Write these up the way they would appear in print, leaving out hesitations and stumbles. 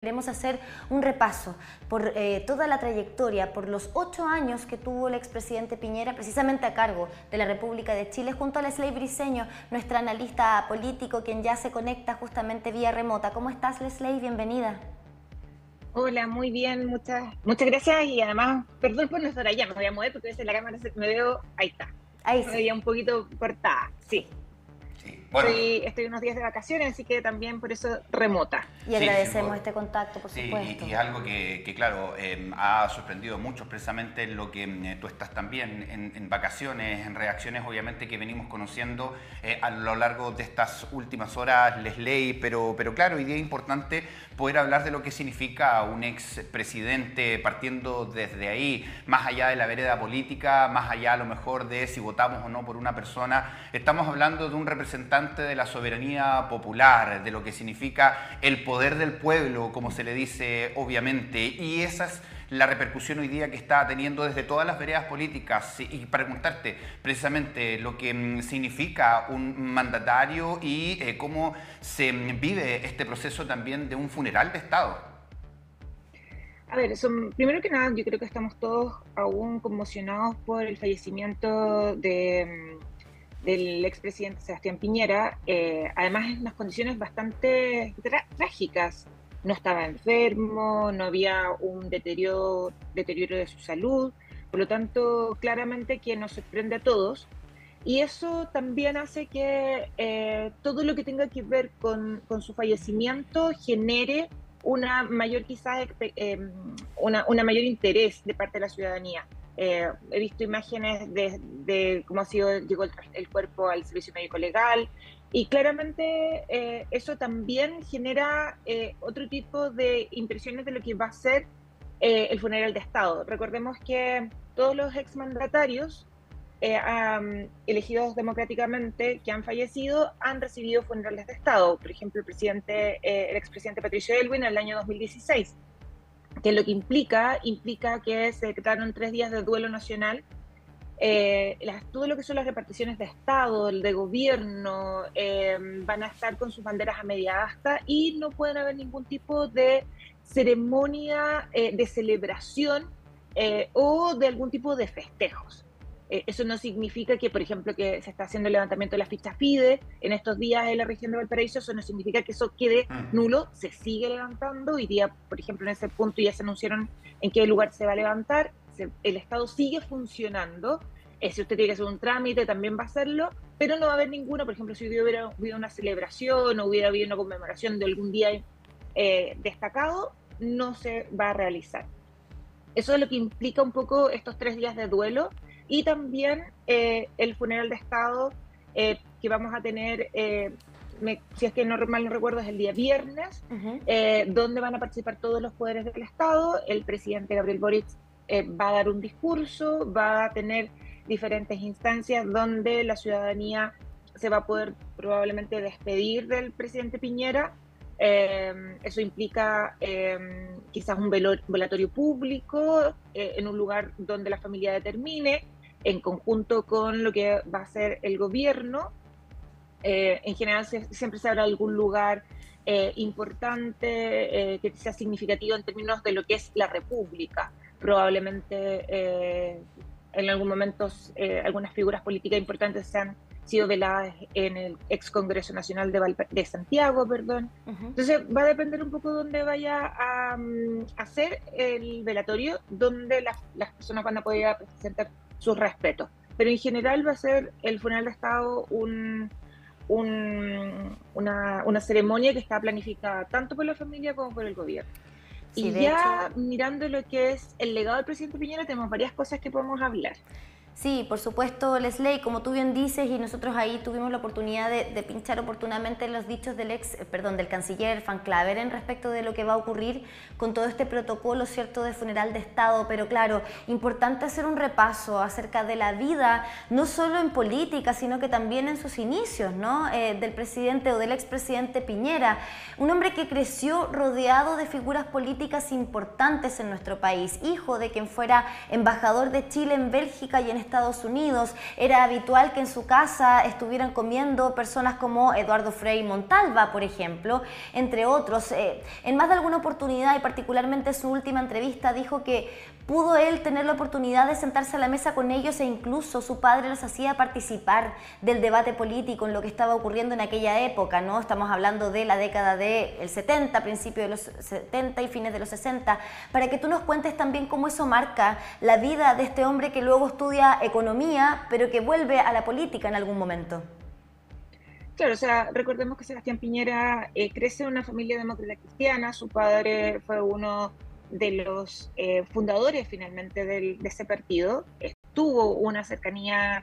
queremos hacer un repaso por toda la trayectoria, por los 8 años que tuvo el expresidente Piñera precisamente a cargo de la República de Chile, junto a Leslie Briceño, nuestra analista político, quien ya se conecta justamente vía remota. ¿Cómo estás, Leslie? Bienvenida. Hola, muy bien, muchas gracias y además, perdón por no estar allá, me voy a mover porque a veces la cámara me veo, ahí está, Ahí me sí. veía un poquito cortada, sí. Sí, bueno. Estoy unos días de vacaciones, así que también por eso remota. Y agradecemos este contacto, por sí, supuesto. y algo que claro, ha sorprendido a muchos precisamente en lo que tú estás también en vacaciones, en reacciones obviamente que venimos conociendo a lo largo de estas últimas horas, Leslie, pero claro, hoy día es importante poder hablar de lo que significa un expresidente partiendo desde ahí, más allá de la vereda política, más allá a lo mejor de si votamos o no por una persona. Estamos hablando de un representante de la soberanía popular, de lo que significa el poder del pueblo, como se le dice obviamente, y esa es la repercusión hoy día que está teniendo desde todas las veredas políticas. Y preguntarte precisamente lo que significa un mandatario y cómo se vive este proceso también de un funeral de Estado. A ver, primero que nada, yo creo que estamos todos aún conmocionados por el fallecimiento del expresidente Sebastián Piñera, además en unas condiciones bastante trágicas. No estaba enfermo, no había un deterioro de su salud, por lo tanto, claramente que nos sorprende a todos. Y eso también hace que todo lo que tenga que ver con su fallecimiento genere una mayor una mayor interés de parte de la ciudadanía. He visto imágenes de cómo llegó el cuerpo al servicio médico legal y claramente eso también genera otro tipo de impresiones de lo que va a ser el funeral de Estado. Recordemos que todos los exmandatarios elegidos democráticamente que han fallecido han recibido funerales de Estado. Por ejemplo, el expresidente Patricio Aylwin en el año 2016. Que lo que implica que se decretaron 3 días de duelo nacional. Todo lo que son las reparticiones de Estado, el de gobierno, van a estar con sus banderas a media asta y no pueden haber ningún tipo de ceremonia de celebración o de algún tipo de festejos. Eso no significa que, por ejemplo, que se está haciendo el levantamiento de la ficha FIDE en estos días en la región de Valparaíso, eso no significa que eso quede nulo, se sigue levantando. Hoy día, por ejemplo, en ese punto ya se anunciaron en qué lugar se va a levantar, el Estado sigue funcionando, si usted tiene que hacer un trámite también va a hacerlo, pero no va a haber ninguno, por ejemplo, si hubiera habido una celebración o hubiera habido una conmemoración de algún día destacado, no se va a realizar. Eso es lo que implica un poco estos 3 días de duelo. Y también el funeral de Estado que vamos a tener, si es que mal no recuerdo, es el día viernes, donde van a participar todos los poderes del Estado. El presidente Gabriel Boric va a dar un discurso, va a tener diferentes instancias donde la ciudadanía se va a poder probablemente despedir del presidente Piñera. Eso implica quizás un velatorio público en un lugar donde la familia determine, en conjunto con lo que va a hacer el gobierno. En general siempre se habrá algún lugar importante que sea significativo en términos de lo que es la República. Probablemente en algún momento algunas figuras políticas importantes se han sido veladas en el ex Congreso Nacional de Santiago, perdón. Entonces va a depender un poco dónde vaya a hacer el velatorio, donde las personas van a poder presentar sus respetos. Pero en general va a ser el funeral de Estado una ceremonia que está planificada tanto por la familia como por el gobierno. Sí, y ya hecho, mirando lo que es el legado del presidente Piñera, tenemos varias cosas que podemos hablar. Sí, por supuesto, Leslie, como tú bien dices, y nosotros ahí tuvimos la oportunidad de pinchar oportunamente los dichos del canciller Van Claveren respecto de lo que va a ocurrir con todo este protocolo, ¿cierto?, de funeral de Estado. Pero claro, importante hacer un repaso acerca de la vida, no solo en política, sino que también en sus inicios, ¿no?, del presidente o del expresidente Piñera, un hombre que creció rodeado de figuras políticas importantes en nuestro país, hijo de quien fuera embajador de Chile en Bélgica y en Estados Estados Unidos. Era habitual que en su casa estuvieran comiendo personas como Eduardo Frei Montalva, por ejemplo, entre otros. En más de alguna oportunidad, y particularmente en su última entrevista, dijo que pudo él tener la oportunidad de sentarse a la mesa con ellos e incluso su padre los hacía participar del debate político en lo que estaba ocurriendo en aquella época, ¿no? Estamos hablando de la década del 70, principios de los 70 y fines de los 60, para que tú nos cuentes también cómo eso marca la vida de este hombre que luego estudia economía, pero que vuelve a la política en algún momento. Claro, o sea, recordemos que Sebastián Piñera crece en una familia demócrata cristiana, su padre fue uno de los fundadores finalmente de ese partido, tuvo una cercanía,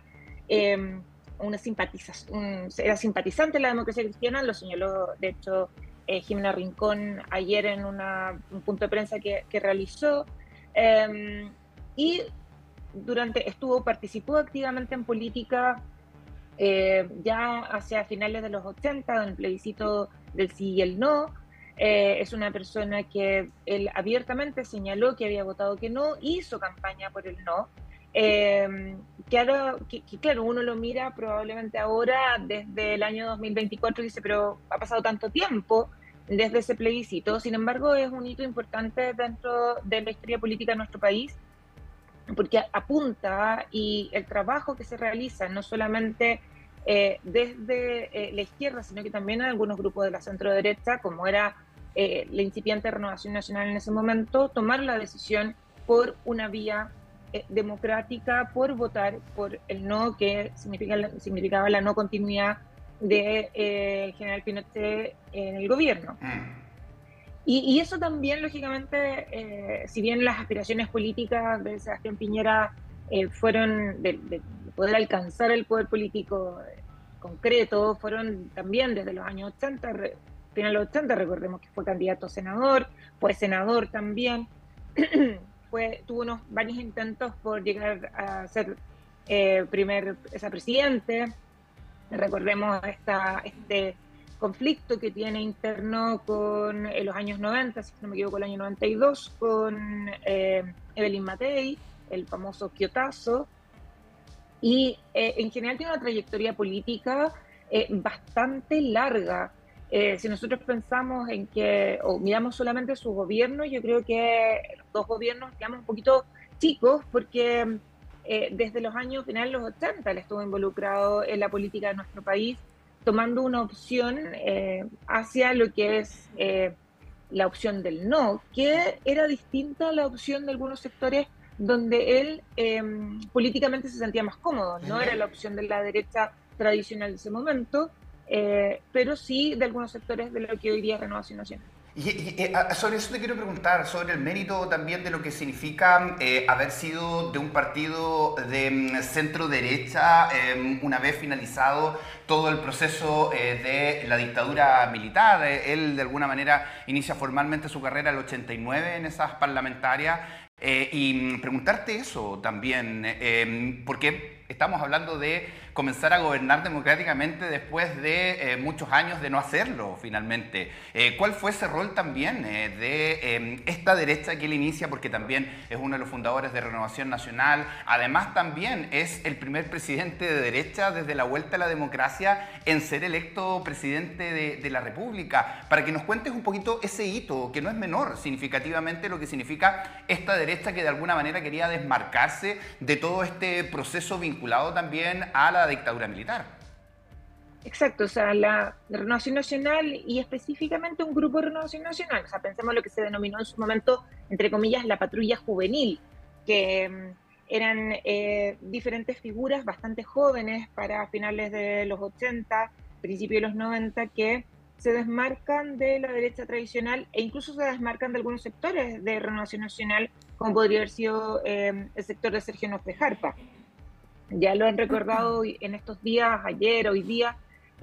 era simpatizante de la democracia cristiana, lo señaló de hecho Jimena Rincón ayer en un punto de prensa que realizó, y participó activamente en política ya hacia finales de los 80, en el plebiscito del sí y el no. Es una persona que él abiertamente señaló que había votado que no, hizo campaña por el no. Claro, uno lo mira probablemente ahora desde el año 2024 y dice, pero ha pasado tanto tiempo desde ese plebiscito. Sin embargo, es un hito importante dentro de la historia política de nuestro país, porque apunta y el trabajo que se realiza, no solamente desde la izquierda, sino que también en algunos grupos de la centro derecha, como era la incipiente Renovación Nacional en ese momento, tomar la decisión por una vía democrática, por votar por el no, que significaba la no continuidad de General Pinochet en el gobierno. Y eso también, lógicamente, si bien las aspiraciones políticas de Sebastián Piñera fueron de poder alcanzar el poder político concreto, fueron también desde los años 80, final de los 80, recordemos que fue candidato a senador, fue senador también, tuvo varios intentos por llegar a ser presidente. Recordemos este conflicto que tiene interno con los años 90, si no me equivoco, el año 92, con Evelyn Matei, el famoso quiotazo, y en general tiene una trayectoria política bastante larga. Si nosotros pensamos o miramos solamente su gobierno, yo creo que los dos gobiernos quedamos un poquito chicos, porque desde los años finales de los 80 él estuvo involucrado en la política de nuestro país, tomando una opción hacia lo que es la opción del no, que era distinta a la opción de algunos sectores donde él políticamente se sentía más cómodo. No era la opción de la derecha tradicional de ese momento, pero sí de algunos sectores de lo que hoy día es Renovación Nacional. Sobre eso te quiero preguntar, sobre el mérito también de lo que significa haber sido de un partido de centro derecha una vez finalizado todo el proceso de la dictadura militar. Él de alguna manera inicia formalmente su carrera en el 89 en esas parlamentarias. Y preguntarte eso también, porque estamos hablando de comenzar a gobernar democráticamente después de muchos años de no hacerlo finalmente. ¿Cuál fue ese rol también de esta derecha que él inicia? Porque también es uno de los fundadores de Renovación Nacional. Además también es el primer presidente de derecha desde la vuelta a la democracia en ser electo presidente de la República. Para que nos cuentes un poquito ese hito, que no es menor significativamente lo que significa esta derecha que de alguna manera quería desmarcarse de todo este proceso vinculado también a la dictadura militar. Exacto, o sea, la Renovación Nacional y específicamente un grupo de Renovación Nacional, o sea, pensemos lo que se denominó en su momento, entre comillas, la patrulla juvenil, que eran diferentes figuras bastante jóvenes para finales de los 80, principios de los 90, que se desmarcan de la derecha tradicional e incluso se desmarcan de algunos sectores de Renovación Nacional, como podría haber sido el sector de Sergio Nofre Jarpa. Ya lo han recordado en estos días, ayer, hoy día,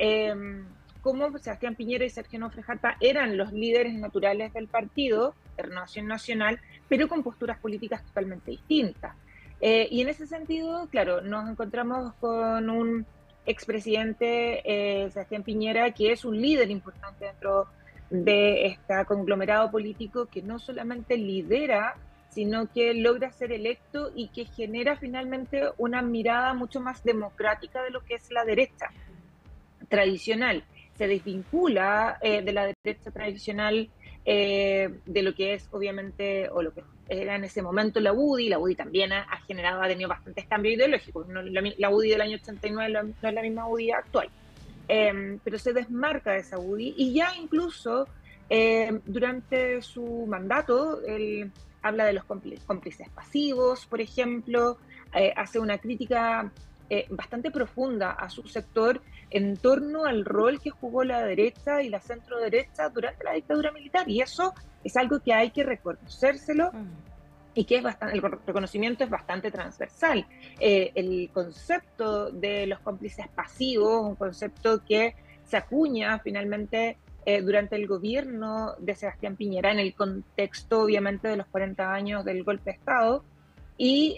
cómo Sebastián Piñera y Sergio Nofre Jarpa eran los líderes naturales del partido de Renovación Nacional, pero con posturas políticas totalmente distintas. Y en ese sentido, claro, nos encontramos con un expresidente, Sebastián Piñera, que es un líder importante dentro de este conglomerado político que no solamente lidera, sino que logra ser electo y que genera finalmente una mirada mucho más democrática de lo que es la derecha tradicional. Se desvincula de la derecha tradicional de lo que es obviamente, o lo que era en ese momento la UDI. La UDI también ha tenido bastantes cambios ideológicos. No, la UDI del año 89 no es la misma UDI actual. Pero se desmarca de esa UDI y ya incluso durante su mandato él habla de los cómplices pasivos, por ejemplo, hace una crítica bastante profunda a su sector en torno al rol que jugó la derecha y la centro derecha durante la dictadura militar, y eso es algo que hay que reconocérselo y que es bastante, el reconocimiento es bastante transversal. El concepto de los cómplices pasivos, un concepto que se acuña finalmente durante el gobierno de Sebastián Piñera en el contexto obviamente de los 40 años del golpe de Estado, y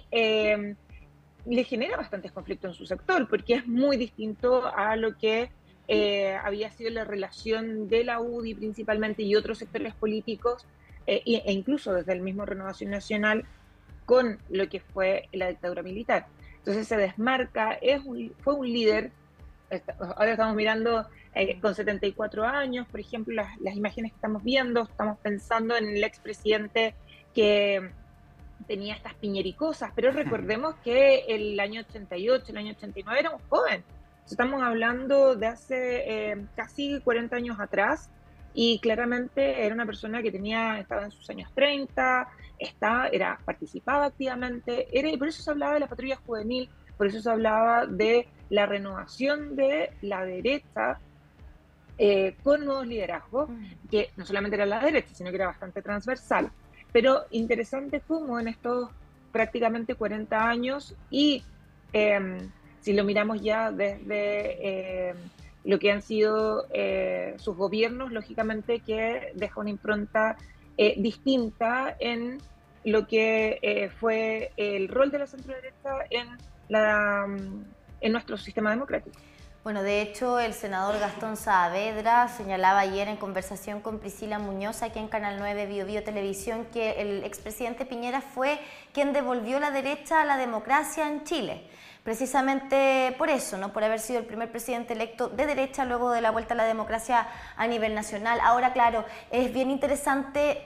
le genera bastantes conflictos en su sector, porque es muy distinto a lo que había sido la relación de la UDI principalmente y otros sectores políticos, e incluso desde el mismo Renovación Nacional, con lo que fue la dictadura militar. Entonces se desmarca, fue un líder. Ahora estamos mirando con 74 años, por ejemplo, las imágenes que estamos viendo, estamos pensando en el expresidente que tenía estas piñericosas, pero recordemos que el año 88, el año 89 era un joven. Estamos hablando de hace casi 40 años atrás, y claramente era una persona que estaba en sus años 30, participaba activamente, y por eso se hablaba de la patrulla juvenil, por eso se hablaba de la renovación de la derecha con nuevos liderazgos, que no solamente era la derecha, sino que era bastante transversal. Pero interesante cómo en estos prácticamente 40 años, y si lo miramos ya desde lo que han sido sus gobiernos, lógicamente que deja una impronta distinta en lo que fue el rol de la centro-derecha en nuestro sistema democrático. Bueno, de hecho, el senador Gastón Saavedra señalaba ayer en conversación con Priscila Muñoz aquí en Canal 9 Bio Televisión que el expresidente Piñera fue quien devolvió la derecha a la democracia en Chile. Precisamente por eso, ¿no? Por haber sido el primer presidente electo de derecha luego de la vuelta a la democracia a nivel nacional. Ahora, claro, es bien interesante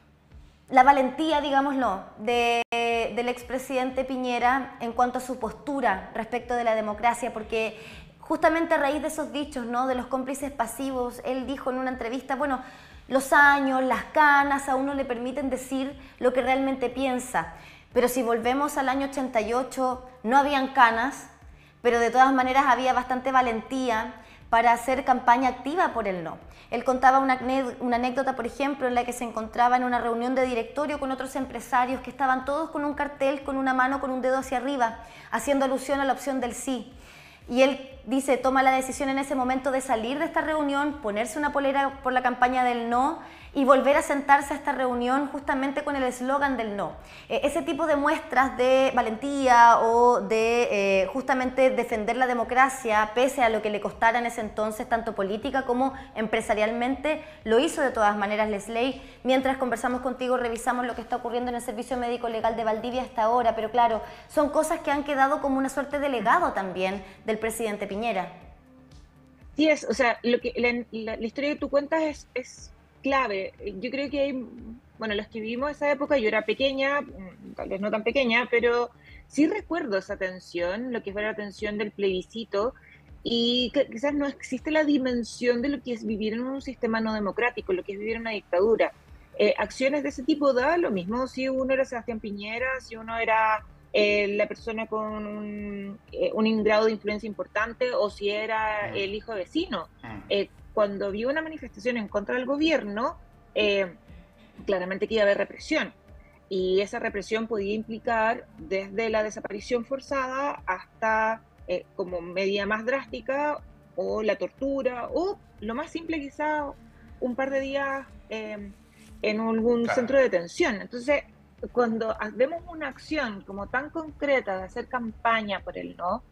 la valentía, digámoslo, del expresidente Piñera en cuanto a su postura respecto de la democracia, porque justamente a raíz de esos dichos, ¿no? De los cómplices pasivos, él dijo en una entrevista, bueno, los años, las canas a uno le permiten decir lo que realmente piensa, pero si volvemos al año 88 no habían canas, pero de todas maneras había bastante valentía para hacer campaña activa por el no. Él contaba una anécdota, por ejemplo, en la que se encontraba en una reunión de directorio con otros empresarios que estaban todos con un cartel, con una mano, con un dedo hacia arriba, haciendo alusión a la opción del sí. Y él dice, toma la decisión en ese momento de salir de esta reunión, ponerse una polera por la campaña del no y volver a sentarse a esta reunión justamente con el eslogan del no. Ese tipo de muestras de valentía o de justamente defender la democracia, pese a lo que le costara en ese entonces, tanto política como empresarialmente, lo hizo de todas maneras Lesley. Mientras conversamos contigo, revisamos lo que está ocurriendo en el Servicio Médico Legal de Valdivia hasta ahora, pero claro, son cosas que han quedado como una suerte de legado también del presidente Piñera. Sí, o sea, la historia que tú cuentas es clave. Yo creo que los que vivimos esa época, yo era pequeña, tal vez no tan pequeña, pero sí recuerdo esa tensión, lo que fue la tensión del plebiscito, y quizás no existe la dimensión de lo que es vivir en un sistema no democrático, lo que es vivir en una dictadura. Acciones de ese tipo da lo mismo si uno era Sebastián Piñera, si uno era la persona con un grado de influencia importante, o si era el hijo vecino. Cuando había una manifestación en contra del gobierno, claramente que iba a haber represión. Y esa represión podía implicar desde la desaparición forzada hasta, como medida más drástica, o la tortura, o lo más simple quizá, un par de días en algún centro de detención. Entonces, cuando vemos una acción como tan concreta de hacer campaña por el no,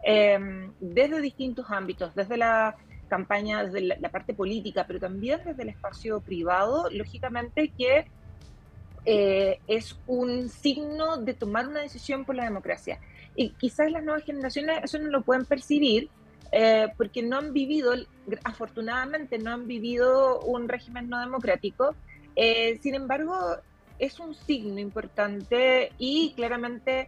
desde distintos ámbitos, desde la campaña, desde la parte política, pero también desde el espacio privado, lógicamente que es un signo de tomar una decisión por la democracia. Y quizás las nuevas generaciones eso no lo pueden percibir, porque no han vivido, afortunadamente no han vivido un régimen no democrático. Sin embargo, es un signo importante y claramente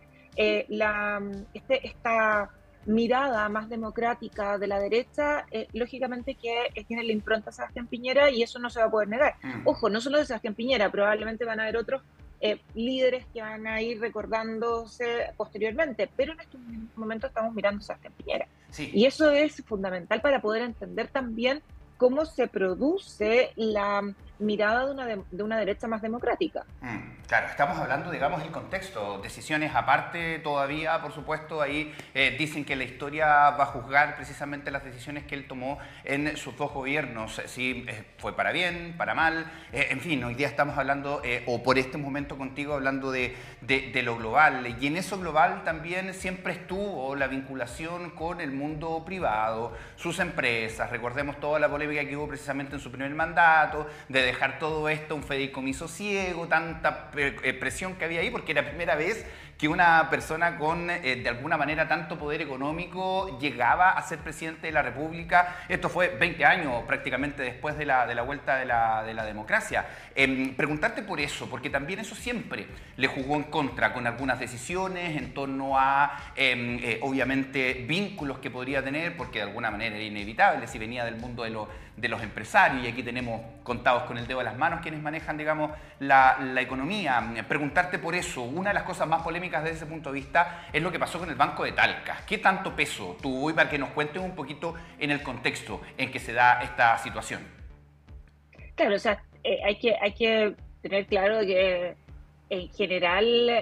esta mirada más democrática de la derecha, lógicamente que tiene la impronta Sebastián Piñera y eso no se va a poder negar. Ojo, no solo de Sebastián Piñera, probablemente van a haber otros líderes que van a ir recordándose posteriormente, pero en este momento estamos mirando a Sebastián Piñera. Sí. Y eso es fundamental para poder entender también cómo se produce la mirada de una derecha más democrática. Claro, estamos hablando, digamos, del contexto, decisiones aparte todavía, por supuesto, ahí dicen que la historia va a juzgar precisamente las decisiones que él tomó en sus dos gobiernos, si fue para bien, para mal, en fin, hoy día estamos hablando, o por este momento contigo, hablando de lo global, y en eso global también siempre estuvo la vinculación con el mundo privado, sus empresas, recordemos toda la polémica que hubo precisamente en su primer mandato, de dejar todo esto un fideicomiso ciego, tanta presión que había ahí, porque era la primera vez que una persona con, de alguna manera, tanto poder económico llegaba a ser presidente de la República. Esto fue 20 años prácticamente después de la vuelta de la democracia. Preguntarte por eso, porque también eso siempre le jugó en contra con algunas decisiones en torno a, obviamente, vínculos que podría tener, porque de alguna manera era inevitable si venía del mundo de los empresarios, y aquí tenemos contados con el dedo de las manos quienes manejan, digamos, la economía. Preguntarte por eso, una de las cosas más polémicas desde ese punto de vista es lo que pasó con el Banco de Talca. ¿Qué tanto peso tuvo? Y para que nos cuentes un poquito en el contexto en que se da esta situación. Claro, o sea, hay que tener claro que en general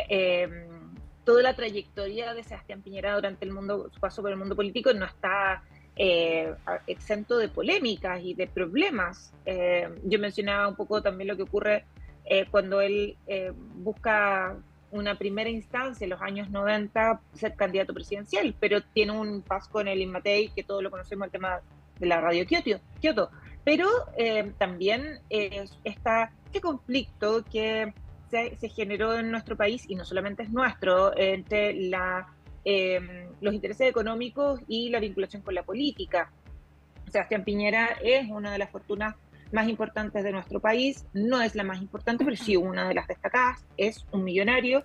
toda la trayectoria de Sebastián Piñera durante su paso por el mundo político no está exento de polémicas y de problemas. Yo mencionaba un poco también lo que ocurre cuando él busca una primera instancia en los años 90 ser candidato presidencial, pero tiene un paso con el Inmatei, que todos lo conocemos, el tema de la radio Kioto. Pero también este conflicto que se generó en nuestro país, y no solamente es nuestro, entre los intereses económicos y la vinculación con la política. Sebastián Piñera es una de las fortunas más importantes de nuestro país, no es la más importante, pero sí una de las destacadas, es un millonario,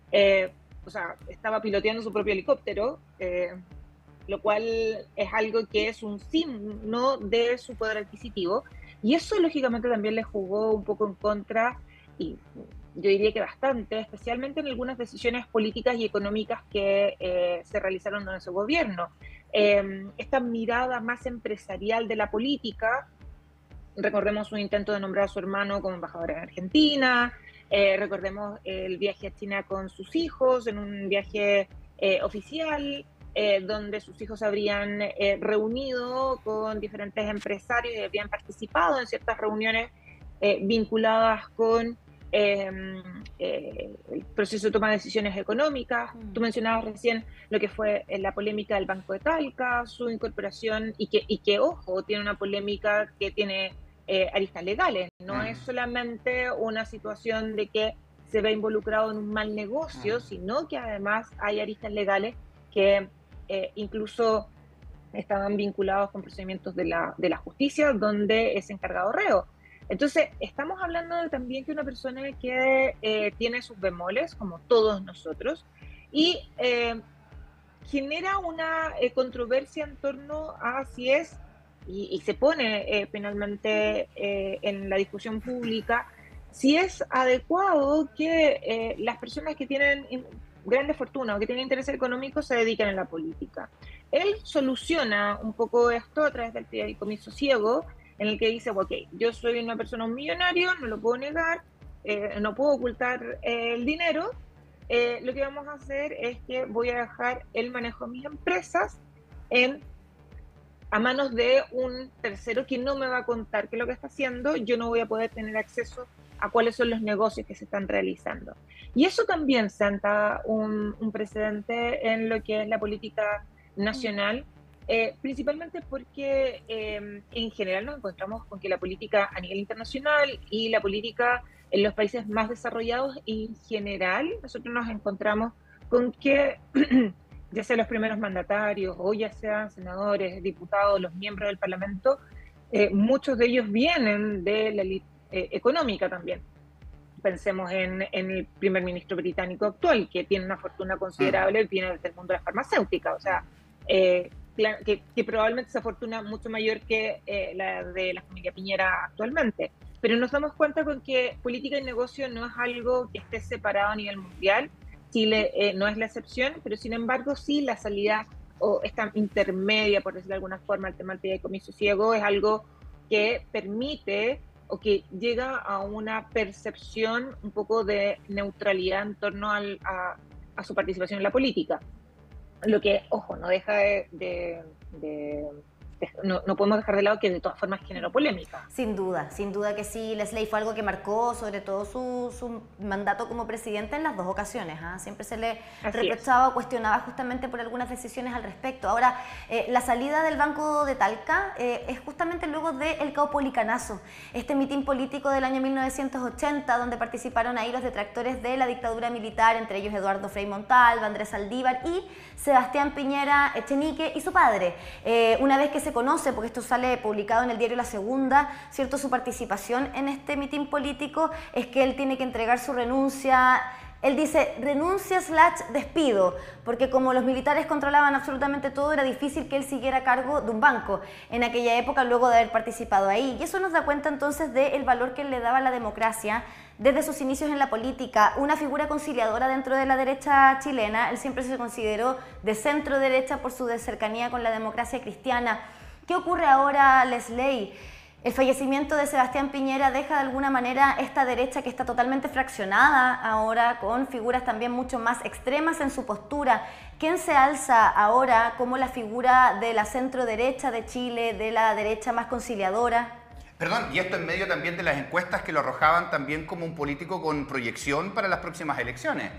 o sea, estaba piloteando su propio helicóptero, lo cual es algo que es un signo de su poder adquisitivo, y eso lógicamente también le jugó un poco en contra, y yo diría que bastante, especialmente en algunas decisiones políticas y económicas que se realizaron en su gobierno. Esta mirada más empresarial de la política, recordemos un intento de nombrar a su hermano como embajador en Argentina, recordemos el viaje a China con sus hijos, en un viaje oficial, donde sus hijos habrían reunido con diferentes empresarios y habían participado en ciertas reuniones vinculadas con el proceso de toma de decisiones económicas. Tú mencionabas recién lo que fue la polémica del Banco de Talca, su incorporación, y que ojo, tiene una polémica que tiene aristas legales. No es solamente una situación de que se ve involucrado en un mal negocio, sino que además hay aristas legales que incluso estaban vinculados con procedimientos de la justicia donde es encargado reo. Entonces, estamos hablando de también que una persona que tiene sus bemoles, como todos nosotros, y genera una controversia en torno a si es, y se pone finalmente en la discusión pública, si es adecuado que las personas que tienen grandes fortunas o que tienen interés económico se dediquen a la política. Él soluciona un poco esto a través del fideicomiso ciego, en el que dice, ok, yo soy una persona, un millonario, no lo puedo negar, no puedo ocultar el dinero, lo que vamos a hacer es que voy a dejar el manejo de mis empresas a manos de un tercero que no me va a contar qué es lo que está haciendo, yo no voy a poder tener acceso a cuáles son los negocios que se están realizando. Y eso también senta un precedente en lo que es la política nacional, principalmente porque en general nos encontramos con que la política a nivel internacional y la política En los países más desarrollados en general, nosotros nos encontramos con que ya sea los primeros mandatarios o ya sean senadores, diputados, los miembros del Parlamento, muchos de ellos vienen de la élite económica también. Pensemos en el primer ministro británico actual, que tiene una fortuna considerable, viene del mundo de la farmacéutica, o sea, que probablemente esa fortuna mucho mayor que la de la familia Piñera actualmente. Pero nos damos cuenta con que política y negocio no es algo que esté separado a nivel mundial. Chile no es la excepción, pero sin embargo sí la salida o esta intermedia, por decirlo de alguna forma, el tema del fideicomiso ciego es algo que permite o que llega a una percepción un poco de neutralidad en torno a su participación en la política. Lo que, ojo, no deja no podemos dejar de lado que de todas formas generó polémica. Sin duda que sí. Leslie fue algo que marcó sobre todo su mandato como presidente en las dos ocasiones. Siempre se le reprochaba o cuestionaba justamente por algunas decisiones al respecto. Ahora, la salida del Banco de Talca es justamente luego del Caupolicanazo, este mitin político del año 1980, donde participaron ahí los detractores de la dictadura militar, entre ellos Eduardo Frei Montalva, Andrés Saldívar y Sebastián Piñera Echenique y su padre. Una vez que se conoce, porque esto sale publicado en el diario La Segunda, ¿cierto? Su participación en este mitin político es que él tiene que entregar su renuncia. Él dice renuncia / despido, porque como los militares controlaban absolutamente todo, era difícil que él siguiera a cargo de un banco en aquella época luego de haber participado ahí. Y eso nos da cuenta entonces del valor que él le daba a la democracia desde sus inicios en la política, una figura conciliadora dentro de la derecha chilena. Él siempre se consideró de centro derecha por su cercanía con la democracia cristiana. ¿Qué ocurre ahora, Leslie? El fallecimiento de Sebastián Piñera deja de alguna manera esta derecha que está totalmente fraccionada ahora, con figuras también mucho más extremas en su postura. ¿Quién se alza ahora como la figura de la centro derecha de Chile, de la derecha más conciliadora? Perdón, y esto en medio también de las encuestas que lo arrojaban también como un político con proyección para las próximas elecciones.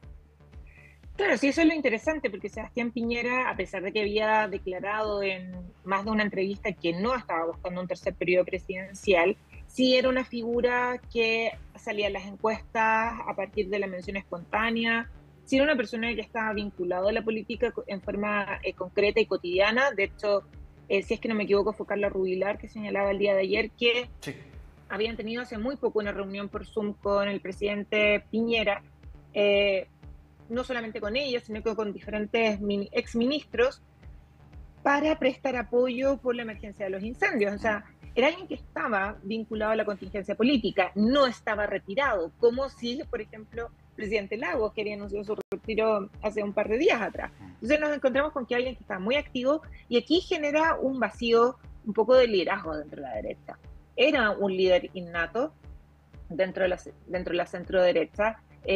Claro, sí, eso es lo interesante, porque Sebastián Piñera, a pesar de que había declarado en más de una entrevista que no estaba buscando un tercer periodo presidencial, sí era una figura que salía en las encuestas a partir de la mención espontánea, sí era una persona que estaba vinculada a la política en forma concreta y cotidiana. De hecho, si es que no me equivoco, fue Carla Rubilar que señalaba el día de ayer que habían tenido hace muy poco una reunión por Zoom con el presidente Piñera, no solamente con ella, sino que con diferentes exministros, para prestar apoyo por la emergencia de los incendios. O sea, era alguien que estaba vinculado a la contingencia política, no estaba retirado, como si, por ejemplo, el presidente Lagos, que había anunciado su retiro hace un par de días atrás. Entonces nos encontramos con que alguien que está muy activo, y aquí genera un vacío, un poco de liderazgo dentro de la derecha. Era un líder innato dentro de la centro derecha,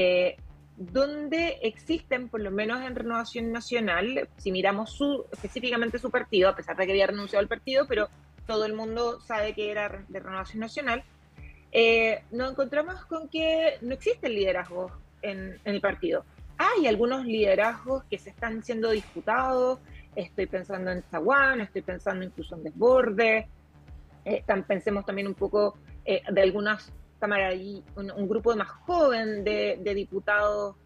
donde existen, por lo menos en Renovación Nacional, si miramos específicamente su partido, a pesar de que había renunciado al partido, pero todo el mundo sabe que era de Renovación Nacional, nos encontramos con que no existe el liderazgo en el partido. Hay algunos liderazgos que se están siendo disputados, estoy pensando en Zaguán, estoy pensando incluso en Desbordes, pensemos también un poco de algunas un grupo más joven de diputados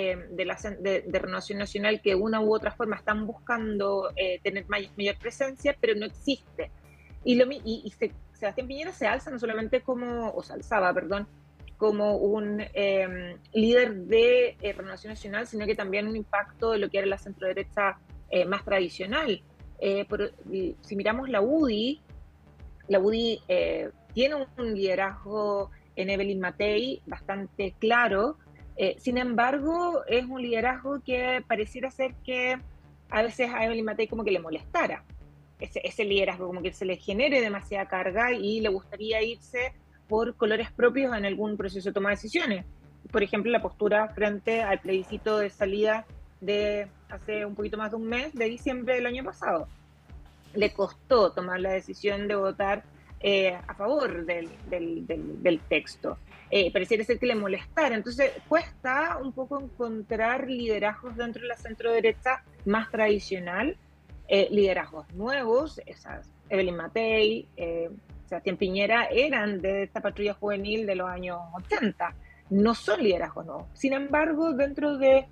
de Renovación Nacional que de una u otra forma están buscando tener mayor presencia, pero no existe. Y Sebastián Piñera se alza no solamente se alzaba, como un líder de Renovación Nacional, sino que también un impacto de lo que era la centroderecha más tradicional. Si miramos la UDI tiene un liderazgo en Evelyn Matei bastante claro, sin embargo es un liderazgo que pareciera ser que a veces a Evelyn Matei como que le molestara ese liderazgo, como que se le genere demasiada carga y le gustaría irse por colores propios en algún proceso de toma de decisiones. Por ejemplo, la postura frente al plebiscito de salida de hace un poquito más de un mes, de diciembre del año pasado. Le costó tomar la decisión de votar a favor del texto. Pareciera ser que le molestara. Entonces cuesta un poco encontrar liderazgos dentro de la centro-derecha más tradicional, liderazgos nuevos, esas Evelyn Matei, Sebastián Piñera eran de esta patrulla juvenil de los años 80, no son liderazgos nuevos. Sin embargo, dentro de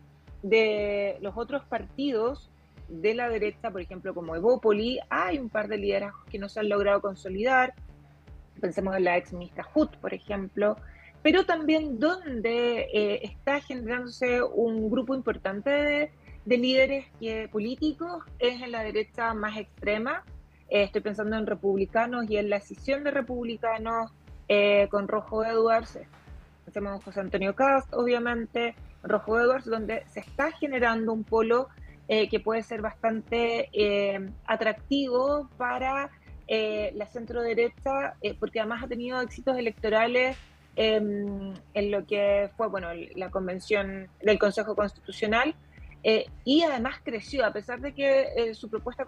los otros partidos de la derecha, por ejemplo, como Evópoli, hay un par de liderazgos que no se han logrado consolidar. Pensemos en la ex ministra Hut, por ejemplo, pero también donde está generándose un grupo importante de líderes políticos es en la derecha más extrema. Estoy pensando en republicanos y en la escisión de republicanos con Rojo Edwards. Pensemos en José Antonio Cast, obviamente, Rojo Edwards, donde se está generando un polo que puede ser bastante atractivo para la centro derecha, porque además ha tenido éxitos electorales en lo que fue la convención del Consejo Constitucional, y además creció, a pesar de que su propuesta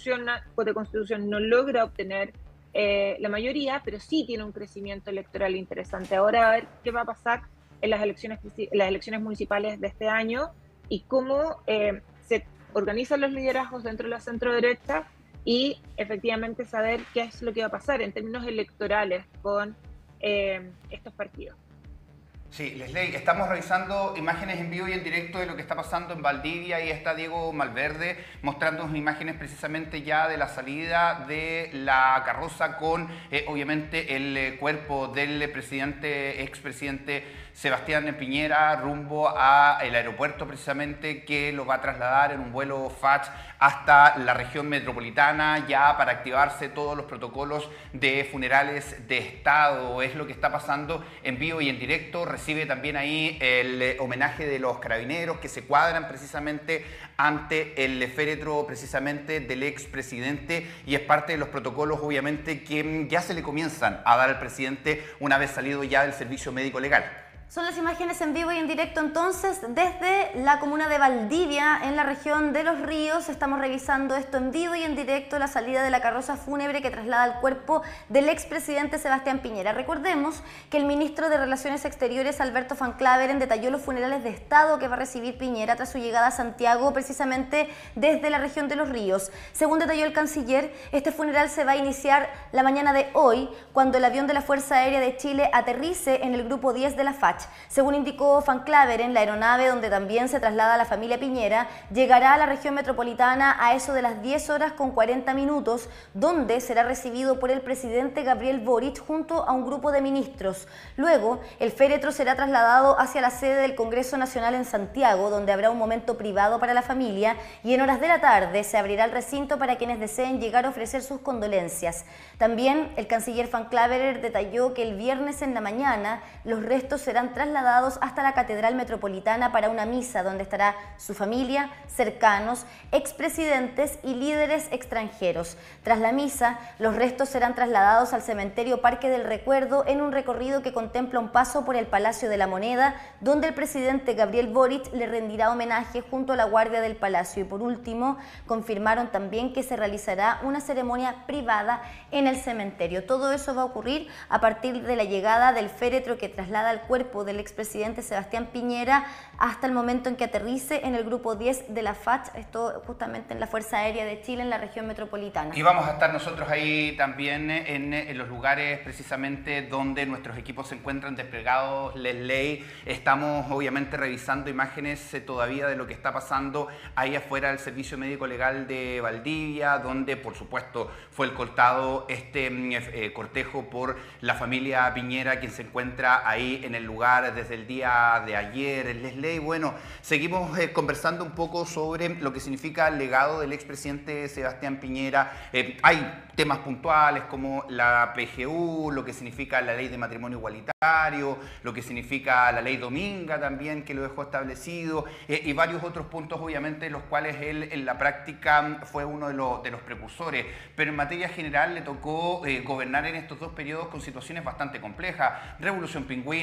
de constitución no logra obtener la mayoría, pero sí tiene un crecimiento electoral interesante. Ahora a ver qué va a pasar en las elecciones municipales de este año y cómo se organizan los liderazgos dentro de la centro derecha y efectivamente saber qué es lo que va a pasar en términos electorales con estos partidos. Sí, Lesley, estamos revisando imágenes en vivo y en directo de lo que está pasando en Valdivia y está Diego Malverde mostrándonos imágenes precisamente ya de la salida de la carroza con obviamente el cuerpo del expresidente Sebastián Piñera rumbo al aeropuerto precisamente, que lo va a trasladar en un vuelo FACH hasta la región metropolitana ya para activarse todos los protocolos de funerales de Estado. Es lo que está pasando en vivo y en directo. Recibe también ahí el homenaje de los carabineros que se cuadran precisamente ante el féretro precisamente del expresidente, y es parte de los protocolos obviamente que ya se le comienzan a dar al presidente una vez salido ya del servicio médico legal. Son las imágenes en vivo y en directo entonces desde la comuna de Valdivia, en la región de Los Ríos. Estamos revisando esto en vivo y en directo, la salida de la carroza fúnebre que traslada el cuerpo del expresidente Sebastián Piñera. Recordemos que el ministro de Relaciones Exteriores, Alberto Van Claveren, detalló los funerales de Estado que va a recibir Piñera tras su llegada a Santiago, precisamente desde la región de Los Ríos. Según detalló el canciller, este funeral se va a iniciar la mañana de hoy, cuando el avión de la Fuerza Aérea de Chile aterrice en el grupo 10 de la FACH. Según indicó Van Claveren, la aeronave donde también se traslada la familia Piñera llegará a la región metropolitana a eso de las 10:40, donde será recibido por el presidente Gabriel Boric junto a un grupo de ministros. Luego, el féretro será trasladado hacia la sede del Congreso Nacional en Santiago, donde habrá un momento privado para la familia, y en horas de la tarde se abrirá el recinto para quienes deseen llegar a ofrecer sus condolencias. También el canciller Van Claveren detalló que el viernes en la mañana los restos serán trasladados hasta la Catedral Metropolitana para una misa donde estará su familia, cercanos, expresidentes y líderes extranjeros. Tras la misa, los restos serán trasladados al cementerio Parque del Recuerdo en un recorrido que contempla un paso por el Palacio de la Moneda, donde el presidente Gabriel Boric le rendirá homenaje junto a la guardia del palacio. Y por último, confirmaron también que se realizará una ceremonia privada en el cementerio. Todo eso va a ocurrir a partir de la llegada del féretro que traslada el cuerpo del expresidente Sebastián Piñera hasta el momento en que aterrice en el grupo 10 de la FACH, esto justamente en la Fuerza Aérea de Chile, en la región metropolitana. Y vamos a estar nosotros ahí también en los lugares precisamente donde nuestros equipos se encuentran desplegados, Lesley. Estamos obviamente revisando imágenes todavía de lo que está pasando ahí afuera del Servicio Médico Legal de Valdivia, donde por supuesto fue escoltado este cortejo por la familia Piñera, quien se encuentra ahí en el lugar desde el día de ayer. Lesley, bueno, seguimos conversando un poco sobre lo que significa el legado del expresidente Sebastián Piñera. Hay temas puntuales como la PGU, lo que significa la ley de matrimonio igualitario, lo que significa la ley Dominga también, que lo dejó establecido, y varios otros puntos, obviamente, los cuales él en la práctica fue uno de los precursores. Pero en materia general le tocó gobernar en estos dos periodos con situaciones bastante complejas. Revolución Pingüina,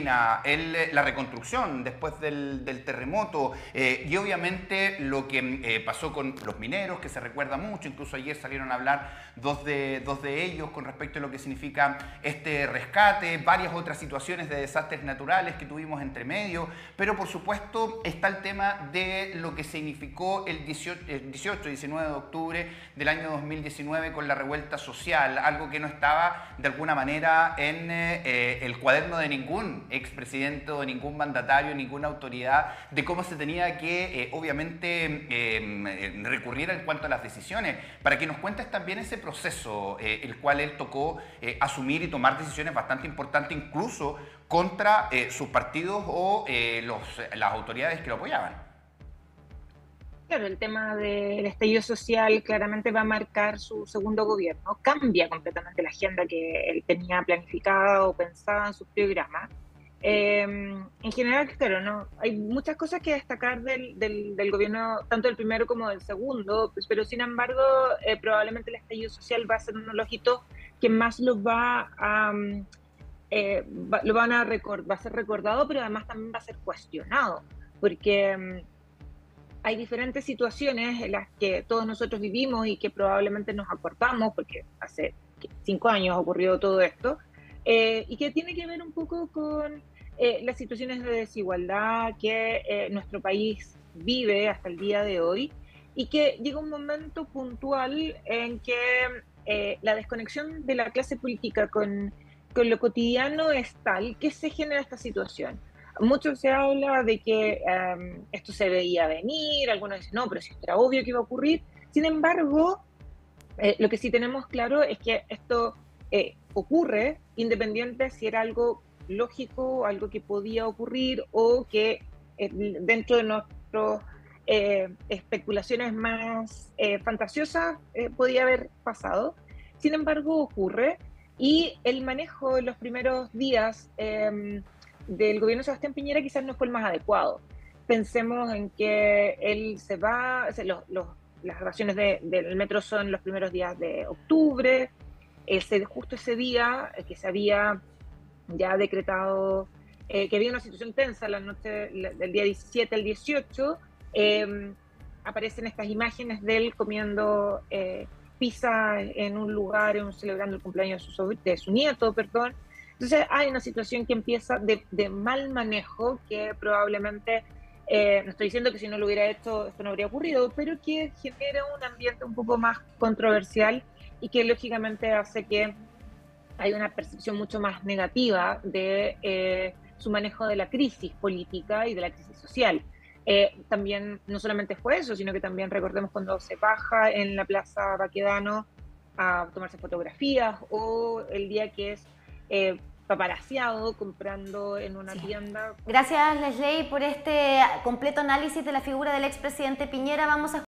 la reconstrucción después del terremoto y obviamente lo que pasó con los mineros, que se recuerda mucho, incluso ayer salieron a hablar dos de ellos con respecto a lo que significa este rescate, varias otras situaciones de desastres naturales que tuvimos entre medio, pero por supuesto está el tema de lo que significó el 18-19 de octubre del año 2019 con la revuelta social, algo que no estaba de alguna manera en el cuaderno de ningún expresidente o de ningún mandatario, ninguna autoridad, de cómo se tenía que obviamente recurrir en cuanto a las decisiones. Para que nos cuentes también ese proceso, el cual él tocó asumir y tomar decisiones bastante importantes, incluso contra sus partidos o las autoridades que lo apoyaban. Claro, el tema del estallido social claramente va a marcar su segundo gobierno. Cambia completamente la agenda que él tenía planificada o pensada en sus programas. En general, claro, ¿no? Hay muchas cosas que destacar del gobierno, tanto del primero como del segundo, pues, pero sin embargo, probablemente el estallido social va a ser uno de los hitos que más lo va a... va a ser recordado, pero además también va a ser cuestionado, porque hay diferentes situaciones en las que todos nosotros vivimos y que probablemente nos acordamos, porque hace 5 años ocurrió todo esto, y que tiene que ver un poco con las situaciones de desigualdad que nuestro país vive hasta el día de hoy, y que llega un momento puntual en que la desconexión de la clase política con lo cotidiano es tal que se genera esta situación. Mucho se habla de que esto se veía venir, algunos dicen, no, pero si era obvio que iba a ocurrir. Sin embargo, lo que sí tenemos claro es que esto ocurre independiente si era algo lógico, algo que podía ocurrir o que dentro de nuestras especulaciones más fantasiosas podía haber pasado. Sin embargo, ocurre y el manejo en los primeros días del gobierno de Sebastián Piñera quizás no fue el más adecuado. Pensemos en que él se va, o sea, las grabaciones del metro son los primeros días de octubre, justo ese día que se había ya decretado que había una situación tensa la noche del día 17 al 18, aparecen estas imágenes de él comiendo pizza en un lugar, celebrando el cumpleaños de su nieto, perdón. Entonces hay una situación que empieza de mal manejo que probablemente, no estoy diciendo que si no lo hubiera hecho esto no habría ocurrido, pero que genera un ambiente un poco más controversial y que lógicamente hace que hay una percepción mucho más negativa de su manejo de la crisis política y de la crisis social. También no solamente fue eso, sino que también recordemos cuando se baja en la Plaza Baquedano a tomarse fotografías o el día que es paparaciado comprando en una tienda. Gracias, Leslie, por este completo análisis de la figura del expresidente Piñera. Vamos a